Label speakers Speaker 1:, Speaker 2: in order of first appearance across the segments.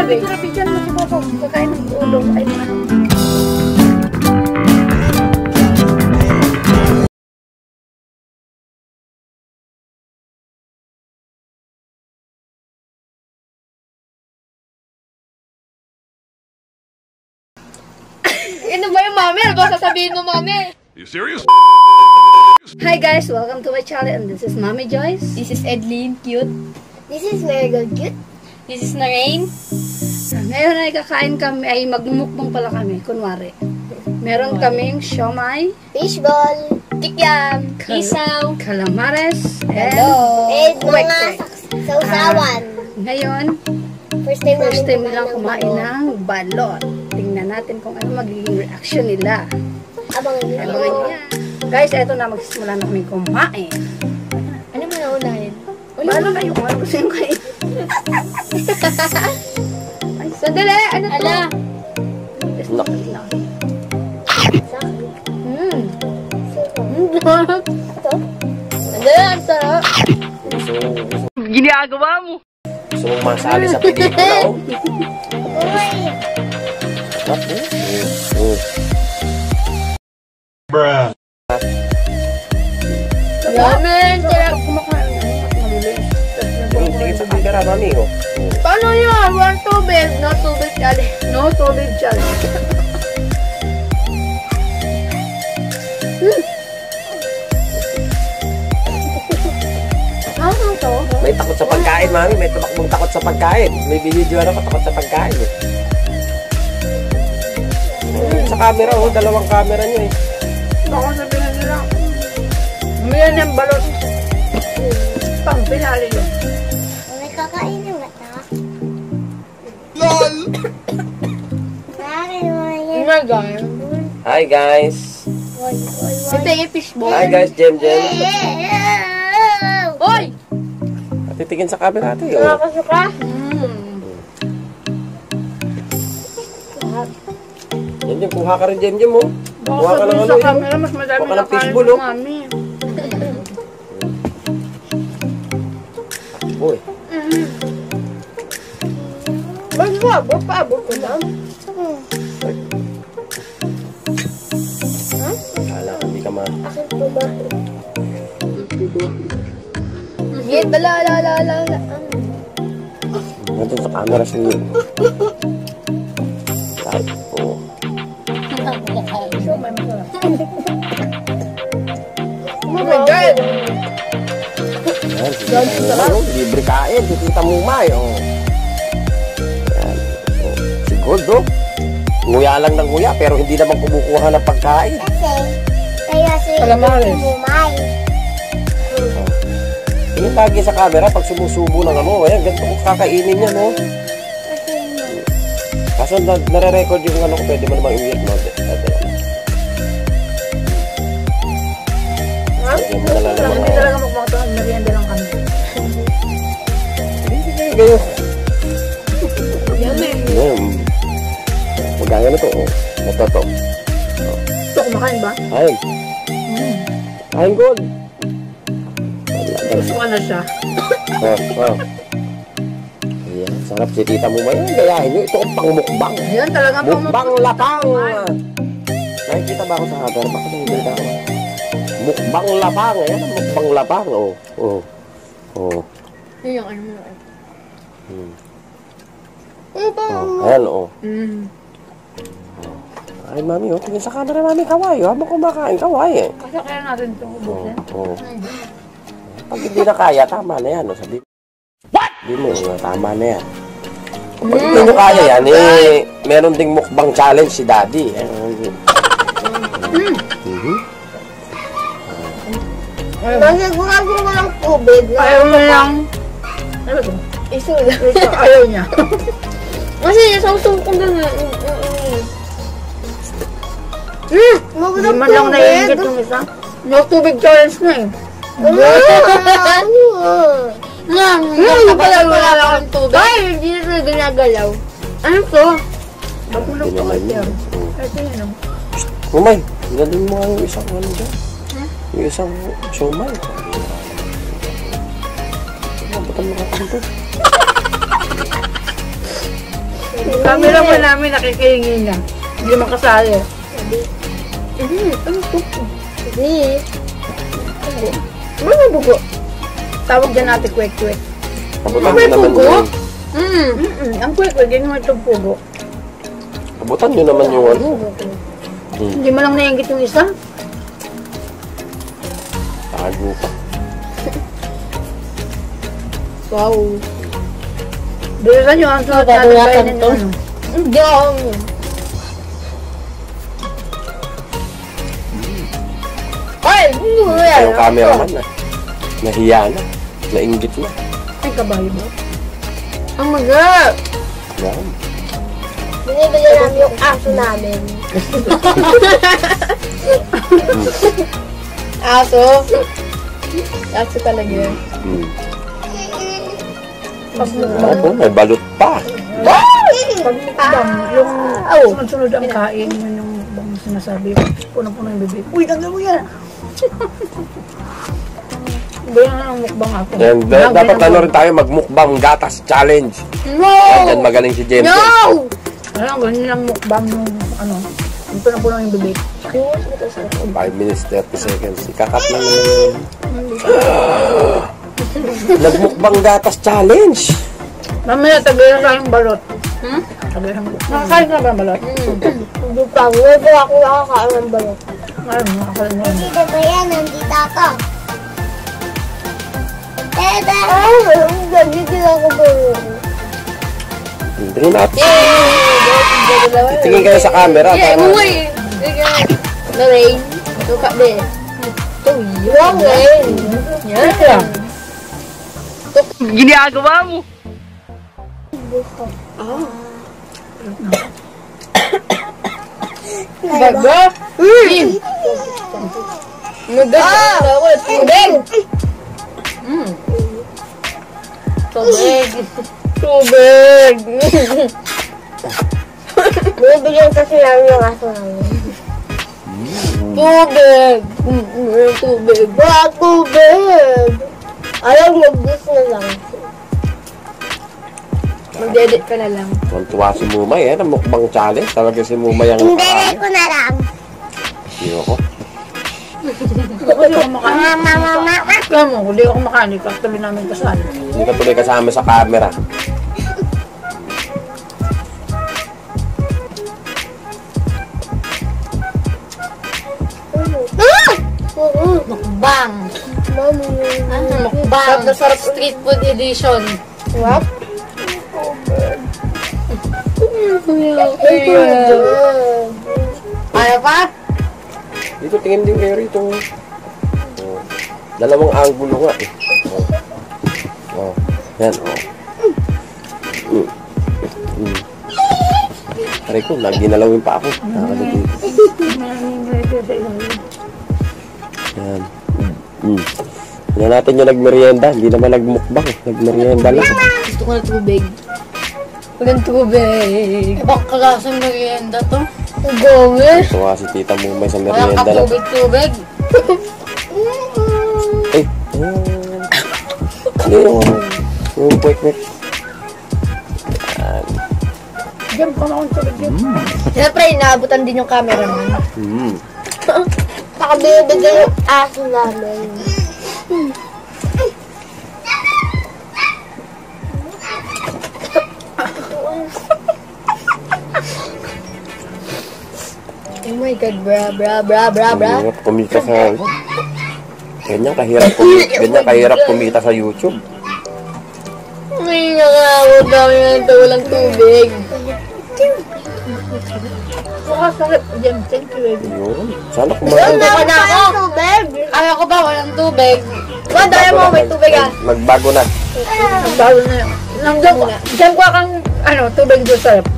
Speaker 1: Picture mo si Papa. Kakain ng ulo. Ay, ano.
Speaker 2: Ano ba yung mami? Ano ba sasabihin mo, mami?
Speaker 3: You serious?
Speaker 1: Hi guys, welcome to my channel and this is Mommy Joyce.
Speaker 2: This is Edlene, cute.
Speaker 4: This is Marigold, cute.
Speaker 2: This is Narain.
Speaker 1: Ngayon ay kakain kami, ay magmumukbang pala kami, kunwari. Meron kaming siomay,
Speaker 4: Fishball.
Speaker 2: Tikyam. Isaw.
Speaker 1: calamares, and
Speaker 4: And
Speaker 1: Quick,
Speaker 4: mga
Speaker 1: quick.
Speaker 4: sausawan.
Speaker 1: Ngayon,
Speaker 4: First time
Speaker 1: lang kumain ng balot. Tingnan natin kung ano magiging reaction nila.
Speaker 4: Abangan nyo.
Speaker 1: Abangan niya. Guys, eto na, magsisimula na kami kumain.
Speaker 2: Ano mo na unahin?
Speaker 1: Bahala kayo kung ano gusto yung kain. Ay,
Speaker 2: Sandali! Ano to?
Speaker 1: Ala!
Speaker 2: Sandali, ang sarap.
Speaker 1: Ginagawa mo!
Speaker 5: Gusto mong masali sa pelikula, oh. Sarap, oh.
Speaker 3: Bruh.
Speaker 2: Ramen! Sarap.
Speaker 5: Tingin sa camera, mami, oh.
Speaker 2: Paano yun? One tubig. No tubig challenge.
Speaker 1: No tubig challenge.
Speaker 2: Ano to?
Speaker 5: May takot sa pagkain, mami. May tumakbong takot sa pagkain. May video na takot sa pagkain, eh. Sa camera, oh. Dalawang camera niyo, eh.
Speaker 1: Baka sabihin nila, umiyan yung balot. Pang pinali yun.
Speaker 4: May kakainin ba ito?
Speaker 3: LOL!
Speaker 4: Bakit mo yan?
Speaker 2: Oh my God.
Speaker 5: Hi, guys.
Speaker 2: Ito yung fishball.
Speaker 5: Hi, guys. Jem.
Speaker 2: Hoy!
Speaker 5: Titingin sa camera natin, oh.
Speaker 2: Nakakasuka?
Speaker 5: Jem, kuha ka rin, Jem, oh.
Speaker 1: Baka
Speaker 5: Kuha ka ng
Speaker 1: sabihin
Speaker 5: ano,
Speaker 1: sa
Speaker 5: eh.
Speaker 1: camera, mas madami
Speaker 5: Kuha ka ng
Speaker 1: na kain
Speaker 5: fishbowl,
Speaker 1: ng
Speaker 5: oh.
Speaker 1: mami.
Speaker 5: Uy.
Speaker 2: Ba't mo? Paabot ko lang.
Speaker 5: Kala ka, hindi ka ma...
Speaker 4: Akin po ba?
Speaker 2: Higit, bala.
Speaker 5: Nandun sa camera si... Ay, oh.
Speaker 2: Oh my God!
Speaker 5: Yan, libre kain, si Tita Mumay, oh. Yan, oh. Si Gold, oh. Nguya lang ng nguya, pero hindi naman kumukuha ng pagkain.
Speaker 4: Kaya si
Speaker 1: Calamares.
Speaker 4: Mumay.
Speaker 5: Yung lagi sa camera, pag sumusubo ng ano, ayan, ganito kung kakainin niya, no? Kaso nare-record yung ano ko, pwede mo namang i-mute, no? Pwede mo nalalaman,
Speaker 1: Hindi talaga magmakato, merienda lang kami.
Speaker 5: Hindi kayo.
Speaker 1: Yan eh.
Speaker 5: Magkano to, oh. Ito to.
Speaker 1: Ito, kumakain ba?
Speaker 5: Ayun. Ayun, Gold.
Speaker 1: Gusto ko na siya.
Speaker 5: Oh. Ayan, sarap si Tita Mumay. Gayahin nyo, ito ang pang-mukbang.
Speaker 1: Yan talaga pang
Speaker 5: Mukbang lapang. Nakikita ba ako sa camera? Bakit nakikita ako? Mukbang lapang. Ayan, mukbang lapang. Oh.
Speaker 2: Yun yung ano mo.
Speaker 5: Ayan, oh. Ay, mami, oh. Tingin sa camera, mami, kaway. Habang kumakain, kaway, eh.
Speaker 1: Kasi kaya natin ito ubusin.
Speaker 5: Oh. Pag hindi na kaya, tama na yan. Sabi, what? Hindi mo, tama na yan. Pag hindi nyo kaya yan, eh, meron ding mukbang challenge si Daddy.
Speaker 4: Kasi gumagin mo ng tubig.
Speaker 1: Ayaw mo lang. Ano ito?
Speaker 2: Isula.
Speaker 1: Ito, ayaw niya.
Speaker 2: Kasi nasawsaw ko gano'n.
Speaker 1: Hindi man lang naiingit yung isa. No tubig challenge na eh.
Speaker 2: Wala akong tubig. Ay, hindi na ginagalaw. Ano to?
Speaker 1: Ba't mo lang ito kasi yan? Ito yun oh.
Speaker 5: Mumay, ginalin mo nga yung isang ano dyan. Yung isang siomay. Ba't ang mga kanto?
Speaker 1: Camera mo namin nakikihingi niya. Hindi makasali.
Speaker 2: Hindi.
Speaker 1: Ano bugo? Tawag dyan natin kwek-kwek.
Speaker 5: Abutan
Speaker 1: May
Speaker 5: nyo naman
Speaker 1: pugo?
Speaker 5: yun.
Speaker 1: Ang kwek-kwek, yun mo itong pugo.
Speaker 5: Abutan nyo naman yung ano.
Speaker 1: Hindi mo lang nainggit yung isa.
Speaker 5: Tago pa.
Speaker 2: Wow.
Speaker 1: Bilisan nyo, ang sunod natin
Speaker 2: Tatawag
Speaker 1: kainin
Speaker 2: to.
Speaker 1: yung ano.
Speaker 2: Hindi ako. Ay, hindi mo yan.
Speaker 5: Yung cameraman na. Nahiya na. Nainggit na.
Speaker 1: Ay, kabayo mo.
Speaker 2: Ang maga.
Speaker 5: Yan.
Speaker 2: Binibigyan namin yung aso namin. Aso? Aso talaga yun.
Speaker 5: Ako, may balot pa.
Speaker 1: Pag mukbang, yung sunod-sunod ang kain, yun yung mukbang sinasabi ko. Puno-puno yung bibig. Uy, tanggal mo yan! Iba yan ang mukbang ako.
Speaker 5: Yan, dapat ano rin tayo magmukbang gatas challenge.
Speaker 2: No!
Speaker 5: Yan, magaling si James.
Speaker 2: No!
Speaker 1: Alam, ganyan lang mukbang yung ano, yung puno-puno yung bibig.
Speaker 5: 5 minutes, 30 seconds. Ikakat lang naman yun. Nagmukbang gatas challenge.
Speaker 1: Mamaya, tagayan lang yung balot. Tagayan mo. Nakakain ka ba ng balot?
Speaker 2: Hindi pa. Hindi ako nakakain ng balot.
Speaker 1: Ayun, nakakain mo.
Speaker 4: Dito ba yan? Nandito ako. Teta!
Speaker 2: Hindi ako balot.
Speaker 5: Hindi natin. Tingin kayo sa camera.
Speaker 2: Yeah,
Speaker 5: para-
Speaker 2: umuwi. Lorraine. Tuka din. Wrong Lane. Yan.
Speaker 1: Ginagawa mo!
Speaker 2: Baga? Maganda ako. Tubig. Tubig. Tubig.
Speaker 4: Binibigyan kasi namin yung aso namin.
Speaker 2: Tubig. Tubig.
Speaker 4: Wag tubig! Ayaw mag-gusto na lang.
Speaker 2: Mag-edit ka na lang.
Speaker 5: Tuwa si Mumay eh, mukbang challenge. Talaga si Mumay ang
Speaker 4: Hindi ko na lang.
Speaker 5: Ayoko.
Speaker 1: Ako hindi ako makain. Kaya mo, hindi ako makain. Tuloy namin kasali.
Speaker 5: Hindi ka tuloy kasama sa camera.
Speaker 2: Mukbang.
Speaker 4: Mami.
Speaker 2: Ano, mukbang. Sarap na sarap street food edition.
Speaker 4: What?
Speaker 2: Ano pa?
Speaker 5: Dito, tingin din kayo rito. Oh. Dalawang angulo nga eh. Oh. Oh. Yan, oh. Aray ko, ginalawin pa ako. Nakakalito. Yan. Yan natin yung nagmerienda. Hindi naman nagmukbang. Nagmerienda lang.
Speaker 2: Gusto ko na tubig. Walang tubig. Ibang kalasang merienda to. Gomez.
Speaker 5: Tuwa si Tita Mumay sa
Speaker 2: Walang
Speaker 5: merienda lang.
Speaker 2: katubig-tubig.
Speaker 5: Eh. Ano yung kwek-kwek? Yan.
Speaker 1: Diyan pa akong tulog yun.
Speaker 2: Siyempre, inaabutan din yung cameraman.
Speaker 4: Baka binibigyan yung aso namin.
Speaker 2: Oh my God, bra.
Speaker 5: Hirap kumita sa... Ganyan kahirap kumita sa YouTube.
Speaker 2: May nakakawag kami nito, walang tubig.
Speaker 1: Sakit. Diyan, thank you, baby.
Speaker 5: Yun. Sana kumain.
Speaker 2: Tubig na ako.
Speaker 4: Tubig!
Speaker 2: Ayaw ko ba, walang tubig. Daya mo, may tubig ah.
Speaker 5: Magbago na.
Speaker 1: Ang balo na yun. Diyan ko kang, tubig doon sa rep.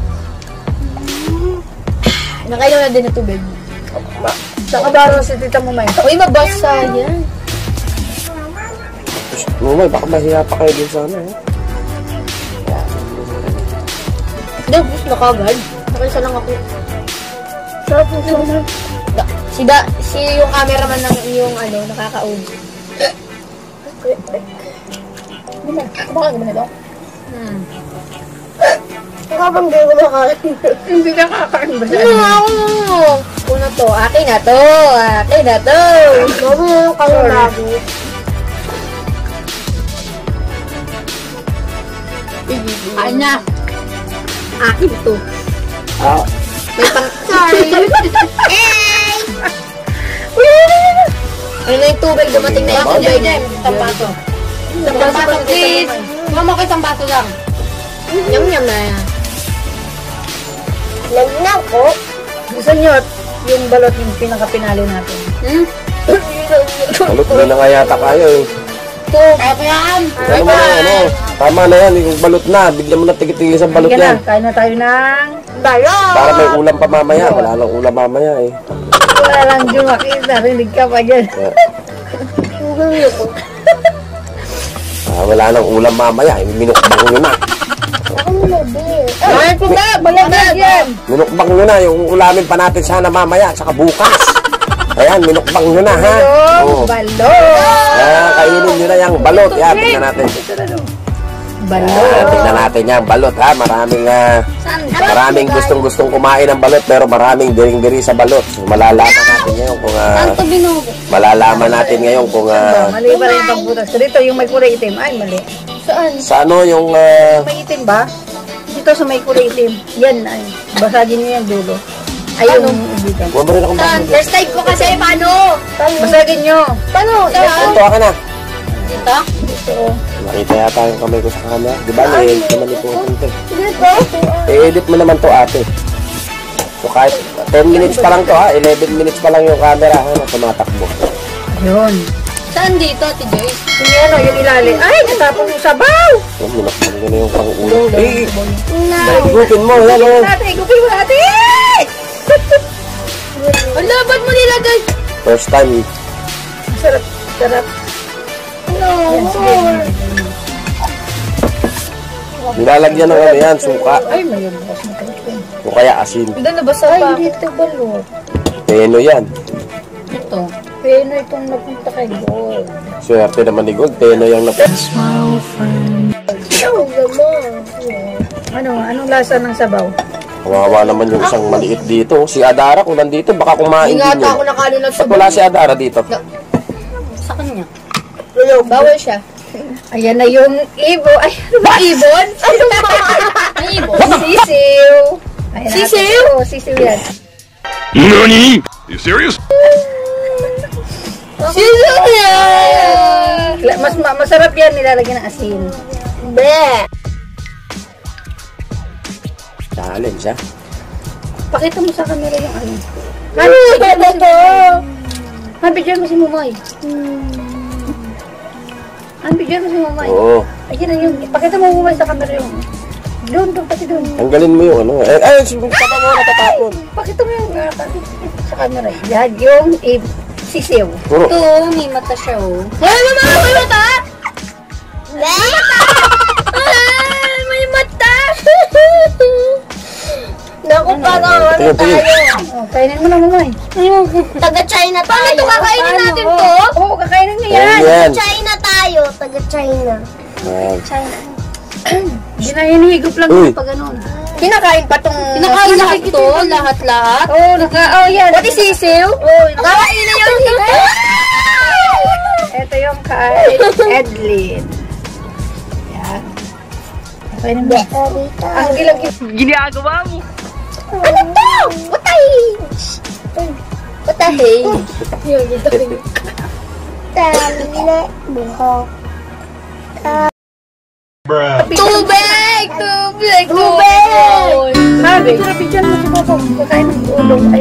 Speaker 2: Nakailaw na din ng tubig.
Speaker 1: Sa kabaro si tita mo may.
Speaker 2: Uy, mabasa yan.
Speaker 5: Mumay, baka mahiya pa kayo din sana eh.
Speaker 2: Hindi, gusto na kagad. Nakisa lang ako.
Speaker 1: Sarap yung suman.
Speaker 2: Si yung cameraman ng yung nakakaog.
Speaker 1: Kumakain ka ba nito?
Speaker 4: Ikaw bang di ko makain?
Speaker 1: Hindi nakakain ba siya?
Speaker 2: No! Una to, akin na to. Akin na to.
Speaker 4: Mami na yung kami bago.
Speaker 2: Akin na. Akin to.
Speaker 5: Ah,
Speaker 2: May pang...
Speaker 4: Sorry.
Speaker 2: Ano na yung tubig? Dumating na yung tubig. Isang baso. Isang baso, please. Mama ko isang baso lang. Nyam-nyam na yan.
Speaker 4: Lagi na ako.
Speaker 1: Gusto nyo yung balot yung pinakapinali natin.
Speaker 2: Hmm?
Speaker 5: balot na nga yata kayo eh.
Speaker 2: Ito. Ito yan.
Speaker 5: Ano mo na, ano? Tama na yan, yung balot na. Bigyan mo na tigit-tigil sa balot
Speaker 1: Sige
Speaker 5: yan.
Speaker 1: na, kain na tayo ng...
Speaker 4: Balot!
Speaker 5: Para may ulam pa mamaya. Wala lang ulam mamaya eh.
Speaker 1: Wala lang dyan makita, rinig ka pa dyan.
Speaker 5: Wala nang ulam mamaya. Minukbang nyo na.
Speaker 4: Ako nilabing.
Speaker 2: Ay, ito ba? Balagag yan.
Speaker 5: Minukbang nyo na. Yung ulamin pa natin sana mamaya. Tsaka bukas. Ayan, minukbang nyo na ha. Oo.
Speaker 1: Balot!
Speaker 5: Kainin nyo na yung balot. Yan, tingnan natin.
Speaker 1: Balot!
Speaker 5: Tingnan natin yung balot ha. Maraming gustong kumain ng balot. Pero maraming diring-diri sa balot. So, malalaman natin ngayon kung...
Speaker 2: Ito binugo.
Speaker 5: malalaman natin ngayon kung...
Speaker 1: Mali pa rin yung pagbutas. Dito yung may kulay itim. Ay, mali.
Speaker 2: Saan?
Speaker 5: sa ano yung...
Speaker 1: May itim ba? Dito sa may kulay itim. Yan, ay. Basagin niyo yung dulo. Ayun, dito.
Speaker 5: Huwag mo rin akong
Speaker 2: Saan?
Speaker 5: bakit.
Speaker 2: First time ko kasi. Paano?
Speaker 1: Basagin niyo.
Speaker 2: Paano? Saan?
Speaker 5: Ito ka na.
Speaker 2: Dito?
Speaker 5: Nakita yata yung kamay ko sa camera. Di ba? Na-edit naman ito.
Speaker 4: Dito?
Speaker 5: I-edit mo naman to ate. So kahit 10 minutes pa lang to ha. 11 minutes pa lang yung camera ha. Na tumatakbo.
Speaker 1: Yun.
Speaker 2: Saan dito, Ate Joyce?
Speaker 1: Yung ano, yung ilalim. Ay, natapon yung sabaw!
Speaker 5: Yung minakpan ko na yung pang-ulo. Eh! Igupin mo. Yan o.
Speaker 1: Natin, igupin mo natin!
Speaker 2: Wala, ba't mo nilagay?
Speaker 5: First time.
Speaker 1: Sarap, sarap.
Speaker 2: No.
Speaker 5: Nilalagyan ng ano yan. Suka.
Speaker 1: Ay, may bukas na kayo.
Speaker 5: O kaya asin.
Speaker 2: Hindi, nabasa
Speaker 1: Ay,
Speaker 2: pa.
Speaker 1: dito balot.
Speaker 5: Teno yan.
Speaker 2: Ito.
Speaker 1: Peno itong napunta kay Gold.
Speaker 5: Swerte naman ni Gold. Teno yung
Speaker 1: Anong lasa ng sabaw?
Speaker 5: Kawawa naman yung isang maliit dito. Si Adara kung nandito baka kumain din
Speaker 2: Ingata
Speaker 5: yun.
Speaker 2: ako nakalinag sa
Speaker 5: Ba't wala si Adara dito?
Speaker 2: Sa kanya. Bawal siya.
Speaker 1: Ayan na yung ibo. Ay, ano ba ibon?
Speaker 2: May ibon.
Speaker 1: Sisiw. Ayan na.
Speaker 2: Sisiw?
Speaker 1: Oo, sisiw yan.
Speaker 3: NANI? You serious?
Speaker 2: Sisiw niya!
Speaker 1: Masarap yan, nilalagyan ng asin.
Speaker 2: Be!
Speaker 5: Challenge ha?
Speaker 1: Pakita mo sa camera yung ano.
Speaker 2: Ano ba ito?
Speaker 1: Bigyan mo si Mumay. Bigyan mo si Mumay.
Speaker 5: Oo.
Speaker 1: Ayun na yun. Pakita mo Mumay sa camera yung. Doon, pati doon.
Speaker 5: Tanggalin mo yung ano. Ay, tama mo natatapon.
Speaker 1: Pakita mo yung sa camera. Yan yung sisiw.
Speaker 5: Puro.
Speaker 2: Ito, may mata siya oh. Ay, mama! May mata! May mata! Ay, may mata! Naku, parang ano
Speaker 5: Tingnan.
Speaker 2: tayo.
Speaker 1: Oh, kainin mo na Mumay.
Speaker 4: Taga-China tayo.
Speaker 2: Paano ito kakainin natin to?
Speaker 1: Oo, kakainin niya yan.
Speaker 5: Ayan.
Speaker 4: China tayo. Taga-China.
Speaker 5: Ayan.
Speaker 1: Hindi na hinihigop lang
Speaker 5: Uy.
Speaker 1: yung pag ganun.
Speaker 2: Kinakain pa tong... Kinakain lahat to? Lahat-lahat?
Speaker 1: Oo, oh, yan.
Speaker 2: Pati sisiw?
Speaker 1: Oo,
Speaker 2: Kakain na yun!
Speaker 1: ito yung kay Edlin. Yan. Kainin mo. Ang gilag yung...
Speaker 2: Ano to? Patay! Patay!
Speaker 4: Tala. Buhok.
Speaker 2: Tubig! Tubig! Tubig!
Speaker 1: Sabi, dyan mo si Bobo. Kakain ng ulo. Ay,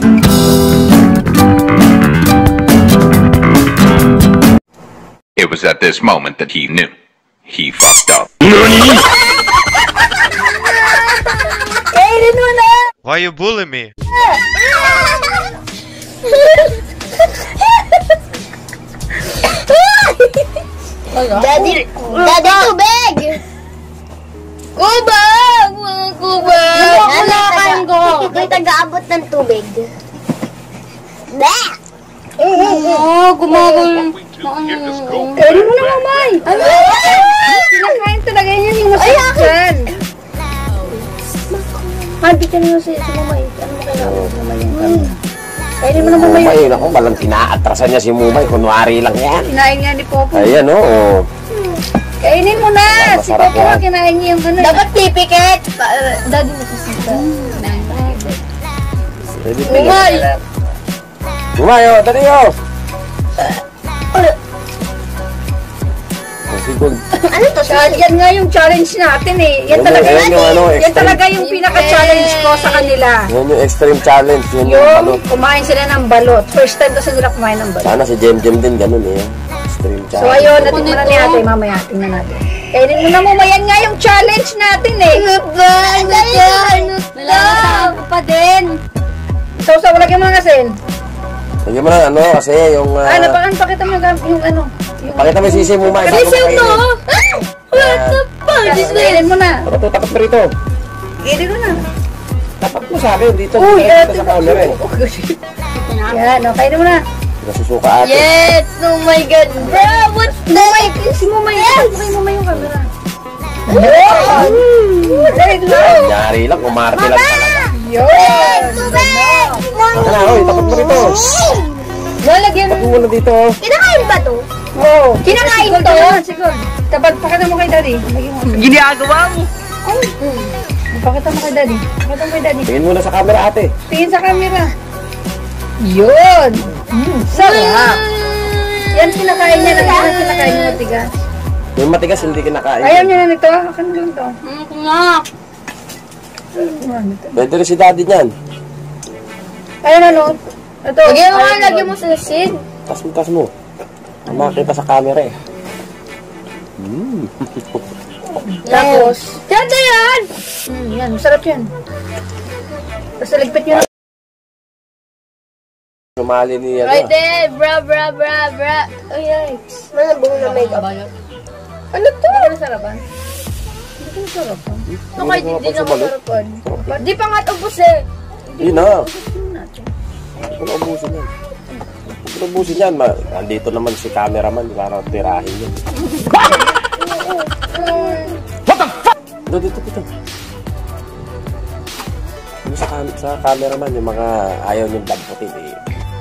Speaker 3: It was at this moment that he knew. He fucked up.
Speaker 2: Kainin mo na!
Speaker 6: Why you bullying me?
Speaker 4: Daddy tubig!
Speaker 2: Kubag! Mga kubag!
Speaker 4: Ano ko? Ako'y taga-abot ng tubig. Bleh!
Speaker 2: Oo, gumagol.
Speaker 1: kainin mo na, Mamay. Kinakain talaga yun yung masarap dyan. Bitin mo si Mumay. Ano mo kailangan? Mumay yung camera. Kainin mo na Mumay.
Speaker 5: Mumay, naku, malang tinaatrasan niya si Mumay. Kunwari lang yan.
Speaker 1: Kinain nga ni Popo.
Speaker 5: Ayan, oo.
Speaker 1: Kainin mo na! Si
Speaker 5: Masarap
Speaker 1: Popo
Speaker 5: yan.
Speaker 1: kinain niya yung ano.
Speaker 2: Dapat tipikit.
Speaker 1: Daddy mo sa sita.
Speaker 5: Ready?
Speaker 2: Mumay.
Speaker 5: Mumay, oh, dali, oh. Oh, sigod.
Speaker 2: Ano to?
Speaker 1: Yan nga yung challenge natin eh. Yan
Speaker 5: Yan
Speaker 1: talaga
Speaker 5: yung- yan yung ano,
Speaker 1: yan
Speaker 5: extreme.
Speaker 1: talaga yung pinaka-challenge ko sa kanila.
Speaker 5: Yan yung extreme challenge. Yan yung
Speaker 1: Yung
Speaker 5: balot.
Speaker 1: kumain sila ng balot. First time kasi nila kumain ng balot.
Speaker 5: Sana si Jem din, ganun eh. Extreme
Speaker 1: So
Speaker 5: challenge.
Speaker 1: ayun, natin na ni ate. Mamaya, tingnan natin. Kainin mo na mo. Yan nga yung challenge natin eh.
Speaker 2: Nalalasaan ko pa din.
Speaker 1: So, lagyan mo ng asin.
Speaker 5: Lagyan mo na, ano, kasi yung...
Speaker 1: Pakita mo yung ano. Yung
Speaker 5: Pakita mo yung sisi mo, Mumay.
Speaker 2: Sisiw to. What the fuck is this?
Speaker 1: Kainin mo na.
Speaker 5: Ano to, tapat mo rito.
Speaker 1: Kainin mo na.
Speaker 5: Tapat mo sa akin, dito.
Speaker 1: Uy,
Speaker 5: Dito sa camera eh.
Speaker 1: Yan, o. Kainin mo na.
Speaker 5: Nasusuka ate.
Speaker 2: Yes! Oh my God! Bro, what's that?
Speaker 1: Si Mumay. Yes! Mumay yung camera. Dali lang.
Speaker 5: Nangyari lang, umarte lang talaga.
Speaker 1: Yun.
Speaker 5: Ano na, oy, tapat mo rito.
Speaker 1: Lalagyan
Speaker 5: Tapat mo muna dito. oh.
Speaker 2: Kinakain ba to?
Speaker 1: Oo.
Speaker 2: Kinakain to?
Speaker 1: Sigol. Tapad, pakita mo kay Daddy.
Speaker 2: Ginagawa mo.
Speaker 1: Pakita mo kay Daddy. Pakita mo kay Daddy.
Speaker 5: Tingin muna sa camera ate.
Speaker 1: Tingin sa camera. Yun. Sarap. Yan kinakain niya lang. Yan kinakain niya matigas.
Speaker 5: Yung matigas, hindi kinakain.
Speaker 1: Ayaw niya na nito. Akin lang to.
Speaker 2: Kumak.
Speaker 5: Pwede rin si daddy niyan.
Speaker 1: Ayun ano. Ito.
Speaker 2: Lagyan mo sa sid.
Speaker 5: Tas mo. Makita sa camera eh.
Speaker 1: Tapos.
Speaker 2: Yan na yan!
Speaker 1: Yan. Masarap yan. Tapos naligpit niyo na.
Speaker 5: Sumali niya.
Speaker 2: Right there! Bra. Oh, yikes.
Speaker 4: Malabong na makeup.
Speaker 1: Ano to? Hindi ka nasarapan? Hindi ka nasarapan?
Speaker 2: Okay, hindi na
Speaker 5: Balot.
Speaker 2: masarapan. Di pa nga tapos eh.
Speaker 5: Yun na. Hindi ko naubusin yan. Hindi ko naubusin yan. Andito naman si cameraman. Para tirahin yun. What the fuck? Dito. Yung sa cameraman, yung mga ayaw niyong damputin eh.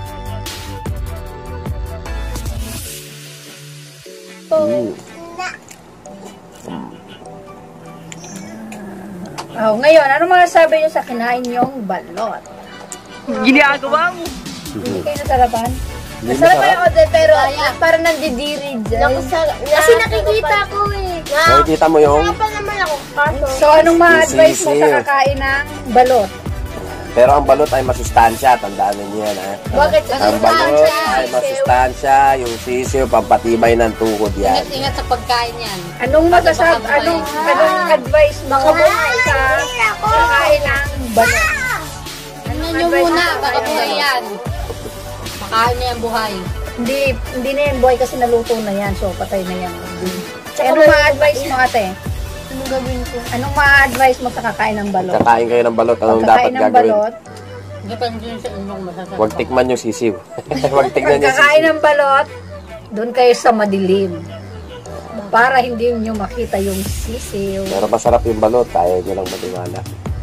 Speaker 1: Oh, ngayon, ano masasabi niyo sa kinain niyong balot?
Speaker 2: Ginagawa mo.
Speaker 1: Hindi kayo nasarapan?
Speaker 2: Nasarapan ako din, pero parang nandidiri dyan. Kasi nakikita ko eh.
Speaker 5: Nakikita mo yung...
Speaker 4: Pa naman ako. Kaso.
Speaker 1: So, anong ma-advise mo
Speaker 5: Sisiw.
Speaker 1: sa kakain ng balot?
Speaker 5: Pero ang balot ay masustansya. Tandaan ninyo yan ha.
Speaker 2: Bakit?
Speaker 5: Ang balot ay masustansya. Yung sisiw, pampatibay ng tuhod yan.
Speaker 2: Ingat sa pagkain yan.
Speaker 1: Anong anong advice mo sa kakain ng balot?
Speaker 2: Ano nyo muna, baka buhay yan. Makain na yan buhay.
Speaker 1: Hindi na yan buhay kasi naluto na yan. So, patay na yan. Anong ma-advise mo ate?
Speaker 2: Anong gagawin ko?
Speaker 1: Anong ma-advise mo sa kakain ng balot?
Speaker 5: Kakain kayo ng balot. Anong dapat
Speaker 1: Pagkakain ng
Speaker 5: gagawin?
Speaker 1: balot,
Speaker 2: Depende yun sa inyong masasarap.
Speaker 5: Huwag tikman yung sisiw. Huwag tikman yung
Speaker 1: pagkakain
Speaker 5: sisiw.
Speaker 1: ng balot, doon kayo sa madilim. Para hindi nyo makita yung sisiw.
Speaker 5: Pero masarap yung balot. Ayaw nyo lang matiwala.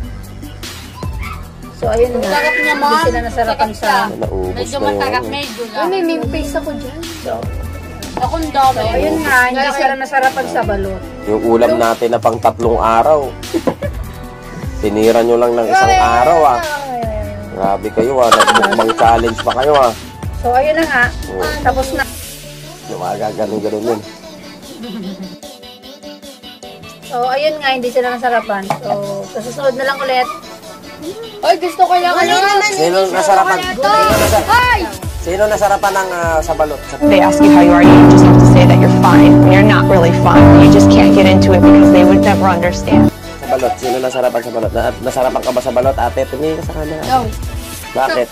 Speaker 1: So, ayun nga.
Speaker 2: Sarap niya,
Speaker 1: Hindi
Speaker 2: ma'am.
Speaker 1: sila nasarapan sa...
Speaker 5: Naubos
Speaker 2: Medyo
Speaker 5: na
Speaker 2: masarap,
Speaker 5: yun.
Speaker 2: medyo lang.
Speaker 4: May face ako dyan.
Speaker 2: Akong dami.
Speaker 1: Ayun nga, hindi sila nasarapan sa balot.
Speaker 5: Yung ulam natin na pang 3 araw. Tinira nyo lang ng isang araw ah. Grabe kayo ah. Nagmukbang challenge pa kayo ah.
Speaker 1: So, ayun na nga. Tapos na.
Speaker 5: Lumaga, ganun yun.
Speaker 1: So, ayun nga, hindi sila nasarapan. So, sa susunod na lang ulit.
Speaker 2: Ay, gusto ko lang.
Speaker 5: Sino nasarapan? Sino nasarapan ng sa balot?
Speaker 6: They ask you how you are, you just have to say that you're fine. When you're not really fine. You just can't get into it because they would never understand.
Speaker 5: Sa balot. Sino nasarapan sa balot? Nasarapan ka ba sa balot, ate? Tumingin ka sa camera.
Speaker 2: No.
Speaker 5: Bakit?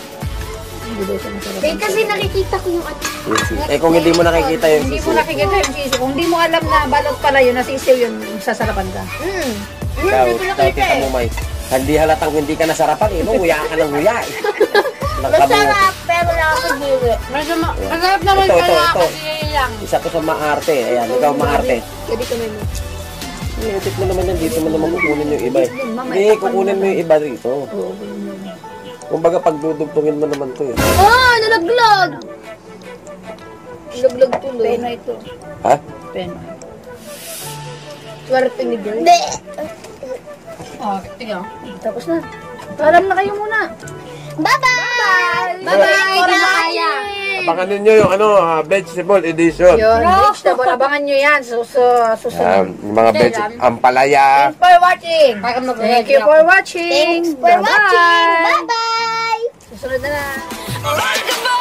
Speaker 4: Kasi nakikita ko yung ano.
Speaker 5: Kung hindi mo nakikita yung
Speaker 1: Hindi mo
Speaker 5: sisiw.
Speaker 1: nakikita yung sisiw. Kung hindi mo alam na balot pala yun, nasisiw yun, sasarapan ka.
Speaker 5: Ikaw, tita mo, May. Hindi halatang hindi ka nasarapan eh. No? Nguya ka ng nguya eh.
Speaker 4: Masarap, pero nakakagiri.
Speaker 2: Masarap naman
Speaker 5: Ito.
Speaker 2: kaya kasi lang.
Speaker 5: Isa to sa maarte. Ayan, ikaw maarte.
Speaker 4: Pwede ka may
Speaker 5: I-edit mo naman yan. Dito mo naman kukunin yung iba eh. Hindi, kukunin mo yung iba dito. Kumbaga pagdudugtungin mo naman to eh.
Speaker 2: Ah, nalaglag! Nalaglag tuloy.
Speaker 1: Pena ito.
Speaker 5: Ha?
Speaker 1: Pena.
Speaker 2: Swerte ni girl.
Speaker 4: Hindi.
Speaker 2: Oh, tingnan.
Speaker 1: Tapos na. Paalam na kayo muna.
Speaker 4: Bye-bye!
Speaker 2: Bye-bye, Kinakaya!
Speaker 5: Abangan ninyo yung vegetable edition.
Speaker 1: Yun, vegetable. Abangan nyo yan. Susunod.
Speaker 5: Yung mga ampalaya.
Speaker 1: Thanks for watching. Thank you for watching.
Speaker 4: Thanks for watching! Bye-bye!
Speaker 1: Susunod na lang.